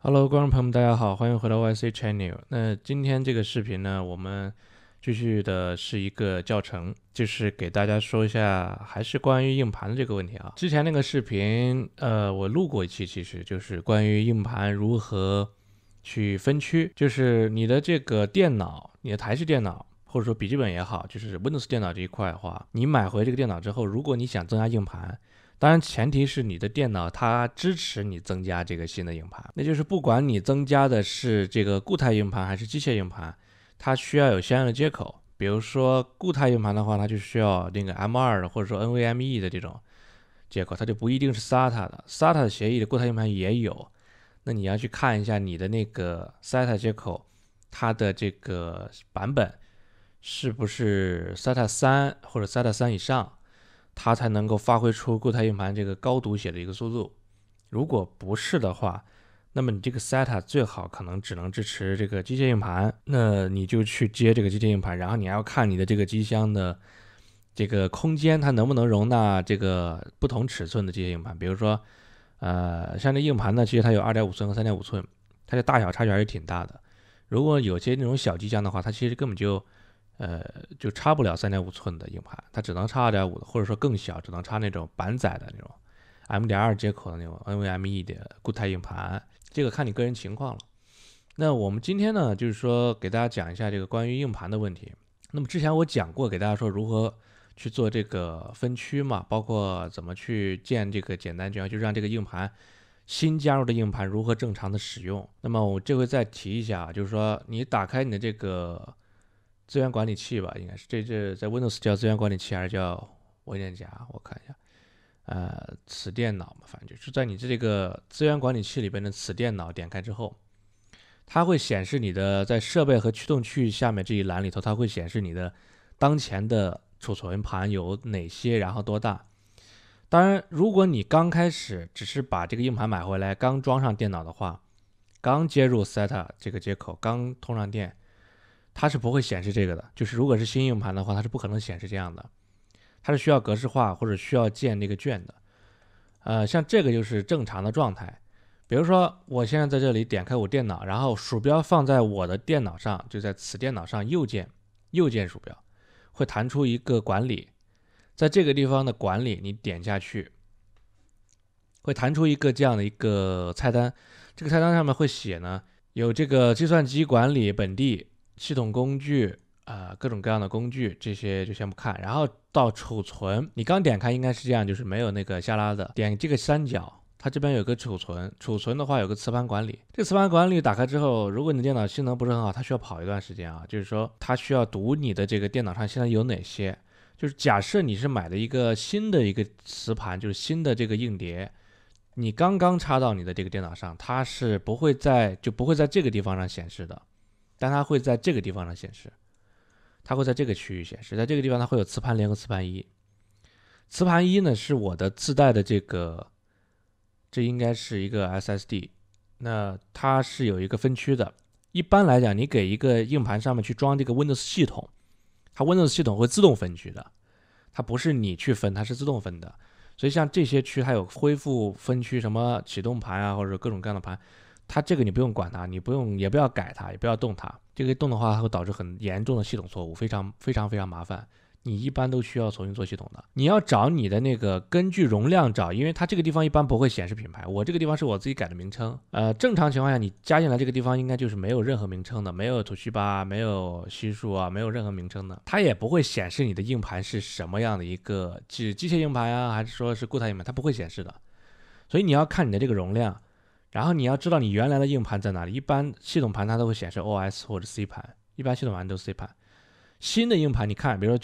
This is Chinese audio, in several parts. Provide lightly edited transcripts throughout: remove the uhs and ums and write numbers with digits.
Hello，观众朋友们，大家好，欢迎回到 YC Channel。那今天这个视频呢，我们继续的是一个教程，就是给大家说一下，还是关于硬盘的这个问题啊。之前那个视频，我录过一期，其实就是关于硬盘如何去分区，就是你的这个电脑，你的台式电脑，或者说笔记本也好，就是 Windows 电脑这一块的话，你买回这个电脑之后，如果你想增加硬盘，当然，前提是你的电脑它支持你增加这个新的硬盘，那就是不管你增加的是这个固态硬盘还是机械硬盘，它需要有相应的接口。比如说固态硬盘的话，它就需要那个 M2 的或者说 NVMe 的这种接口，它就不一定是 SATA 的。SATA 的协议的固态硬盘也有，那你要去看一下你的那个 SATA 接口，它的这个版本是不是 SATA 3或者 SATA 3以上。它才能够发挥出固态硬盘这个高读写的一个速度。如果不是的话，那么你这个 SATA 最好可能只能支持这个机械硬盘，那你就去接这个机械硬盘，然后你还要看你的这个机箱的这个空间，它能不能容纳这个不同尺寸的机械硬盘。比如说，像这硬盘呢，其实它有2.5寸和3.5寸，它的大小差距还是挺大的。如果有些那种小机箱的话，它其实根本就插不了3.5寸的硬盘，它只能插2.5的，或者说更小，只能插那种板载的那种 M.2 接口的那种 NVMe 的固态硬盘，这个看你个人情况了。那我们今天呢，就是说给大家讲一下这个关于硬盘的问题。那么之前我讲过，给大家说如何去做这个分区嘛，包括怎么去建这个简单卷，就让这个硬盘新加入的硬盘如何正常的使用。那么我这回再提一下，就是说你打开你的这个资源管理器吧，应该是这在 Windows 叫资源管理器还是叫文件夹？我看一下，此电脑嘛，反正就是在你这个资源管理器里边的此电脑点开之后，它会显示你的在设备和驱动区域下面这一栏里头，它会显示你的当前的储存盘有哪些，然后多大。当然，如果你刚开始只是把这个硬盘买回来，刚装上电脑的话，刚接入 SATA 这个接口，刚通上电，它是不会显示这个的。就是如果是新硬盘的话，它是不可能显示这样的，它是需要格式化或者需要建那个卷的。像这个就是正常的状态。比如说，我现在在这里点开我电脑，然后鼠标放在我的电脑上，就在此电脑上右键鼠标会弹出一个管理，在这个地方的管理你点下去，会弹出一个这样的一个菜单。这个菜单上面会写呢，有这个计算机管理本地系统工具各种各样的工具，这些就先不看。然后到储存，你刚点开应该是这样，就是没有那个下拉的。点这个三角，它这边有个储存，储存的话有个磁盘管理。这个磁盘管理打开之后，如果你的电脑性能不是很好，它需要跑一段时间啊，就是说它需要读你的这个电脑上现在有哪些。就是假设你是买的一个新的一个磁盘，就是新的这个硬碟，你刚刚插到你的这个电脑上，它是不会在这个地方上显示的，但它会在这个地方上显示。它会在这个区域显示，在这个地方它会有磁盘0和磁盘1。磁盘1呢是我的自带的这应该是一个 SSD， 那它是有一个分区的。一般来讲，你给一个硬盘上面去装这个 Windows 系统，它 Windows 系统会自动分区的，它不是你去分，它是自动分的。所以像这些区，它有恢复分区，什么启动盘啊，或者各种各样的盘，它这个你不用管它，也不要改它，也不要动它。这个动的话，它会导致很严重的系统错误，非常非常非常麻烦。你一般都需要重新做系统的。你要找你的那个根据容量找，因为它这个地方一般不会显示品牌。我这个地方是我自己改的名称。正常情况下你加进来这个地方应该就是没有任何名称的，没有Toshiba，没有西数啊，没有任何名称的，它也不会显示你的硬盘是什么样的一个，是机械硬盘啊，还是说是固态硬盘，它不会显示的。所以你要看你的这个容量。然后你要知道你原来的硬盘在哪里，一般系统盘它都会显示 OS 或者 C 盘，一般系统盘都是 C 盘。新的硬盘你看，比如说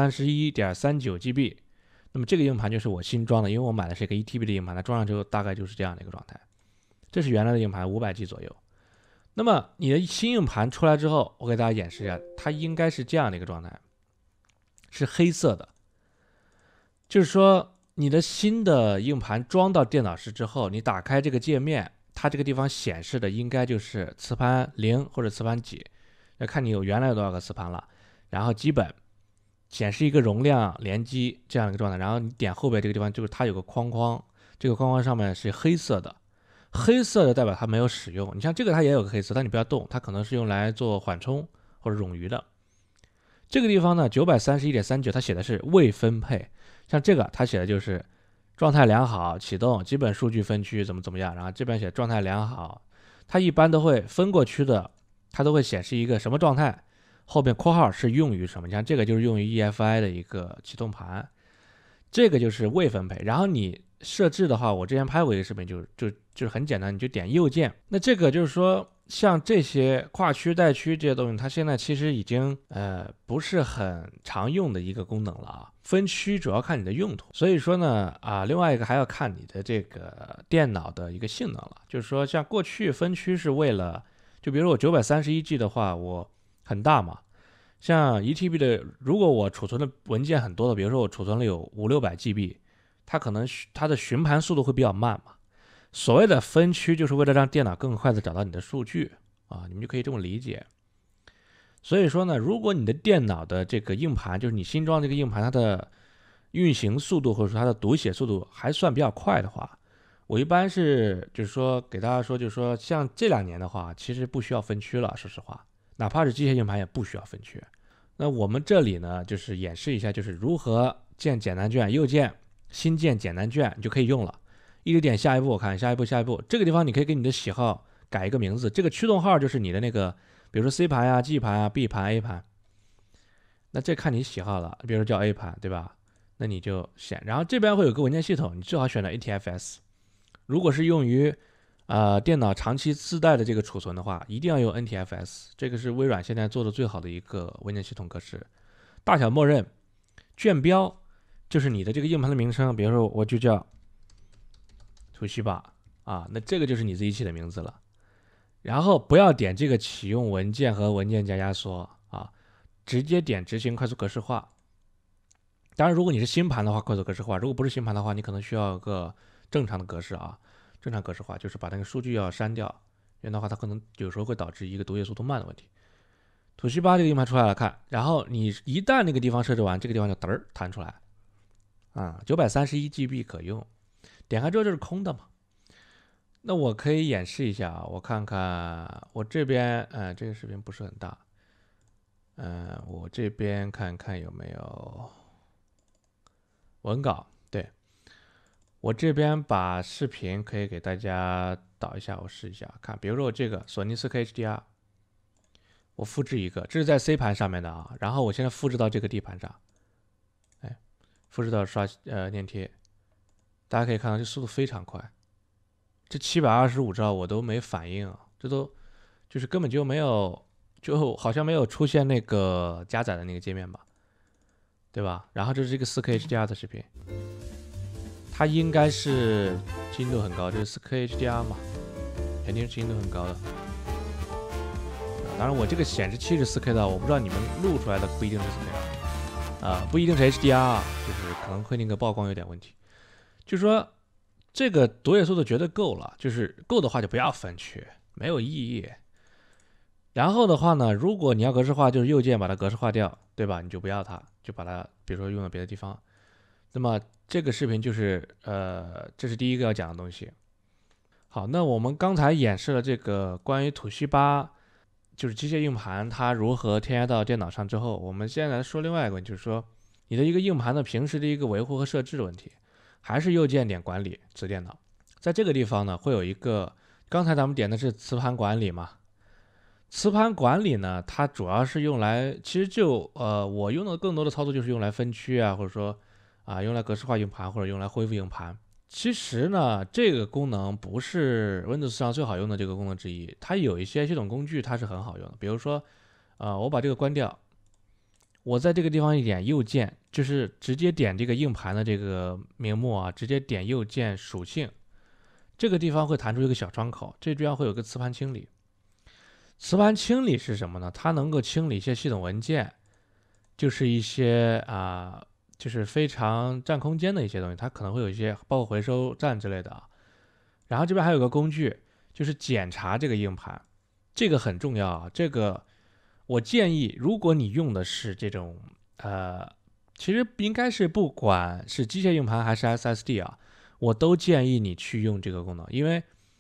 931.39GB， 那么这个硬盘就是我新装的，因为我买的是一个 1TB 的硬盘，它装上之后大概就是这样的一个状态。这是原来的硬盘500G 左右。那么你的新硬盘出来之后，我给大家演示一下，它应该是这样的一个状态，是黑色的，就是说你的新的硬盘装到电脑室之后，你打开这个界面，它这个地方显示的应该就是磁盘0或者磁盘几，要看你原来有多少个磁盘了。然后基本显示一个容量联机这样的一个状态。然后你点后边这个地方，就是它有个框框，这个框框上面是黑色的， 黑色的代表它没有使用。你像这个它也有个黑色，但你不要动，它可能是用来做缓冲或者冗余的。这个地方呢，931.39它写的是未分配，像这个它写的就是状态良好启动，基本数据分区怎么样，然后这边写状态良好，它一般都会分过区的，它都会显示一个什么状态，后边括号是用于什么，像这个就是用于 EFI 的一个启动盘，这个就是未分配。然后你设置的话，我之前拍过一个视频，就是很简单，你就点右键。那这个就是说，像这些跨区带区这些东西，它现在其实已经不是很常用的一个功能了啊。分区主要看你的用途，所以说呢另外一个还要看你的这个电脑的一个性能了。就是说，像过去分区是为了，就比如说我931G 的话，我很大嘛。像 1TB 的，如果我储存的文件很多的，比如说我储存了有500-600GB，它可能它的寻盘速度会比较慢嘛。所谓的分区就是为了让电脑更快的找到你的数据啊，你们就可以这么理解。所以说呢，如果你的电脑的这个硬盘，就是你新装这个硬盘，它的运行速度或者说它的读写速度还算比较快的话，我一般是就是说给大家说，就是说像这2年的话，其实不需要分区了，说实话，哪怕是机械硬盘也不需要分区。那我们这里呢，就是演示一下，就是如何建简单卷，右键新建简单卷，你就可以用了。一直点下一步，我看下一步，这个地方你可以给你的喜好改一个名字，这个驱动号就是你的那个，比如说 C 盘呀、G 盘啊、B 盘、A 盘，那这看你喜好了，比如说叫 A 盘，对吧？那你就选，然后这边会有个文件系统，你最好选择 ATFS。如果是用于电脑长期自带的这个储存的话，一定要用 NTFS， 这个是微软现在做的最好的一个文件系统格式。大小默认，卷标就是你的这个硬盘的名称，比如说我就叫Toshiba啊，那这个就是你自己起的名字了。然后不要点这个启用文件和文件夹压缩啊，直接点执行快速格式化。当然，如果你是新盘的话，快速格式化；如果不是新盘的话，你可能需要个正常的格式啊。正常格式化就是把那个数据要删掉，因为的话它可能有时候会导致一个读写速度慢的问题。Toshiba这个硬盘出来了，看，然后你一旦那个地方设置完，这个地方就嘚儿弹出来啊，931GB 可用。点开之后就是空的嘛。那我可以演示一下啊，我看看我这边，这个视频不是很大，我这边看看有没有文稿。对，我这边把视频可以给大家导一下，我试一下看。比如说我这个索尼 4K HDR， 我复制一个，这是在 C 盘上面的啊，然后我现在复制到这个 D 盘上，复制到粘贴，大家可以看到这速度非常快。这725兆我都没反应啊，这都就是根本就没有，就好像没有出现那个加载的那个界面吧，对吧？然后这是一个 4K HDR 的视频，它应该是精度很高，这是 4K HDR 嘛，肯定是精度很高的。当然我这个显示器是 4K 的，我不知道你们录出来的不一定是 4K 不一定是 HDR， 就是可能会那个曝光有点问题。就是说这个读写速度绝对够了，就是够的话就不要分区，没有意义。然后的话呢，如果你要格式化，就是右键把它格式化掉，对吧？你就不要它，就把它比如说用到别的地方。那么这个视频就是这是第一个要讲的东西。好，那我们刚才演示了这个关于Toshiba就是机械硬盘它如何添加到电脑上之后，我们现在来说另外一个问题，就是说你的一个硬盘的平时的一个维护和设置的问题。还是右键点管理子电脑，在这个地方呢会有一个，刚才咱们点的是磁盘管理嘛，磁盘管理呢它主要是用来，其实就我用的更多的操作就是用来分区啊，或者说用来格式化硬盘或者用来恢复硬盘。其实呢这个功能不是 Windows 上最好用的这个功能之一，它有一些系统工具它是很好用的，比如说我把这个关掉，我在这个地方一点右键，就是直接点这个硬盘的这个屏幕啊，直接点右键属性，这个地方会弹出一个小窗口，这地方会有个磁盘清理。磁盘清理是什么呢？它能够清理一些系统文件，就是一些就是非常占空间的一些东西，它可能会有一些包括回收站之类的啊。然后这边还有个工具，就是检查这个硬盘，这个很重要啊，这个。我建议，如果你用的是这种其实应该是不管是机械硬盘还是 SSD 啊，我都建议你去用这个功能，因为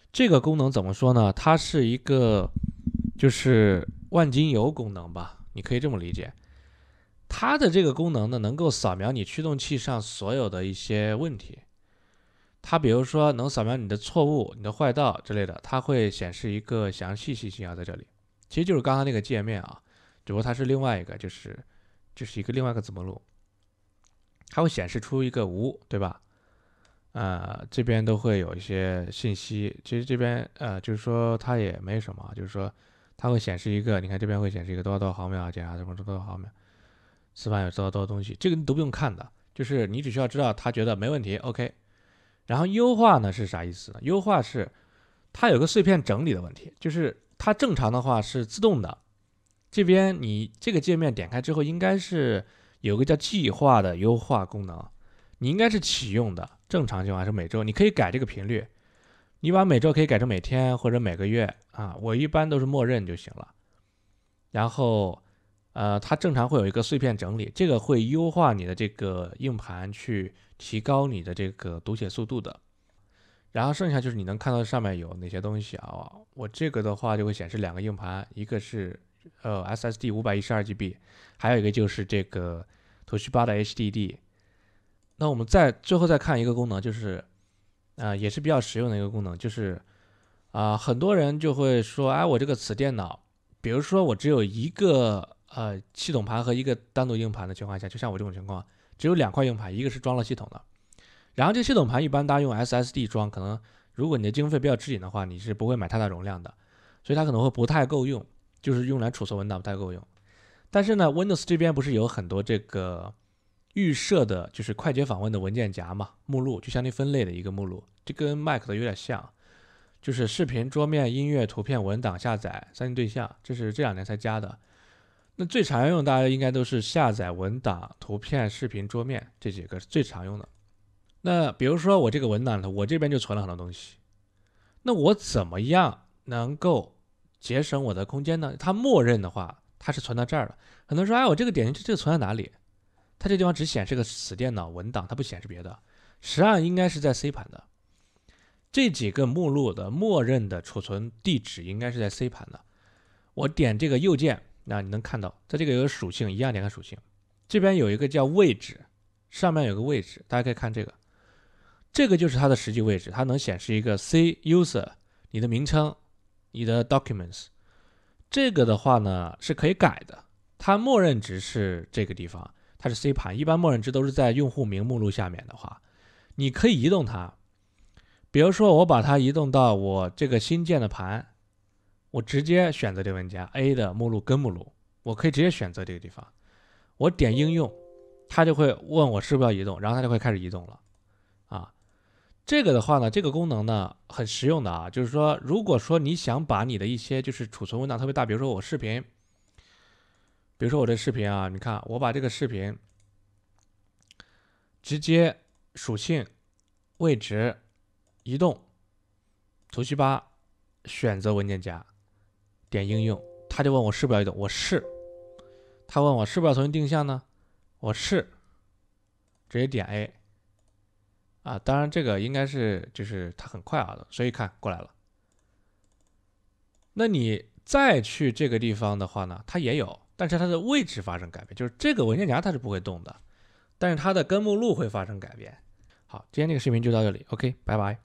这个功能怎么说呢？它是一个就是万金油功能吧，你可以这么理解。它的这个功能呢，能够扫描你驱动器上所有的一些问题。它比如说能扫描你的错误、你的坏道之类的，它会显示一个详细信息在这里。其实就是刚刚那个界面啊，只不过它是另外一个，就是一个另外一个子目录，它会显示出一个无，对吧？这边都会有一些信息。其实这边就是说它也没什么，就是说它会显示一个，你看这边会显示一个多少毫秒检查什么多少毫秒，磁盘有多少东西，这个你都不用看的，就是你只需要知道它觉得没问题 ，OK。然后优化呢是啥意思呢？优化是它有个碎片整理的问题，就是它正常的话是自动的，这边你这个界面点开之后，应该是有个叫计划的优化功能，你应该是启用的。正常情况是每周，你可以改这个频率，你把每周可以改成每天或者每个月啊，我一般都是默认就行了。然后它正常会有一个碎片整理，这个会优化你的这个硬盘，去提高你的这个读写速度的。然后剩下就是你能看到上面有哪些东西啊？我这个的话就会显示两个硬盘，一个是SSD 512GB，还有一个就是这个Toshiba的 HDD。那我们最后再看一个功能，就是也是比较实用的一个功能，就是很多人就会说，哎，我这个此电脑，比如说我只有一个系统盘和一个单独硬盘的情况下，就像我这种情况，只有2块硬盘，一个是装了系统的，然后这系统盘一般大家用 SSD 装，可能如果你的经费比较吃紧的话，你是不会买太大容量的，所以它可能会不太够用，就是用来储存文档不太够用。但是呢 Windows 这边不是有很多这个预设的，就是快捷访问的文件夹嘛，目录就相当于分类的一个目录，这跟 Mac 的有点像，就是视频、桌面、音乐、图片、文档下载、3D 对象，这是这2年才加的。那最常用大家应该都是下载、文档、图片、视频、桌面这几个是最常用的。那比如说我这个文档呢，我这边就存了很多东西，那我怎么样能够节省我的空间呢？它默认的话，它是存到这儿的。很多人说，哎，我这个点进去，这个存在哪里？它这地方只显示个此电脑文档，它不显示别的。实际上应该是在 C 盘的。这几个目录的默认的储存地址应该是在 C 盘的。我点这个右键，那你能看到，在这个有个属性，一样点开属性，这边有一个叫位置，上面有个位置，大家可以看这个。这个就是它的实际位置，它能显示一个 C user， 你的名称，你的 documents。这个的话呢是可以改的，它默认值是这个地方，它是 C 盘，一般默认值都是在用户名目录下面的话，你可以移动它。比如说我把它移动到我这个新建的盘，我直接选择这个文件夹 A 的目录根目录，我可以直接选择这个地方，我点应用，它就会问我是不是要移动，然后它就会开始移动了啊。这个的话呢，这个功能呢很实用的啊，就是说，如果说你想把你的一些就是储存文档特别大，比如说我视频，比如说我这视频啊，你看我把这个视频直接属性、位置、移动、图西巴，选择文件夹，点应用，他就问我是不是要移动，我是。他问我是不是要重新定向呢？我是，直接点 A。当然这个应该是就是它很快的，所以看过来了。那你再去这个地方的话呢，它也有，但是它的位置发生改变，就是这个文件夹它是不会动的，但是它的根目录会发生改变。好，今天这个视频就到这里 ，OK， 拜拜。